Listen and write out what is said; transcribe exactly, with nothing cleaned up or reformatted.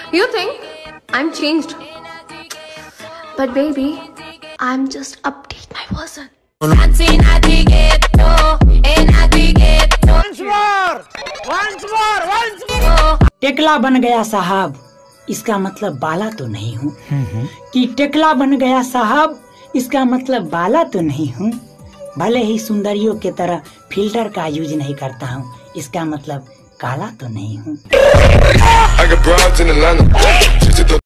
You think I'm changed, but baby, I'm just update my version. Once more, once more, once more. टेकला बन गया साहब, इसका मतलब बाला तो नहीं हूँ। कि टेकला बन गया साहब, इसका मतलब बाला तो नहीं हूँ। भले ही सुंदरियों के तरह फिल्टर का यूज नहीं करता हूँ, इसका मतलब काला तो नहीं हूँ।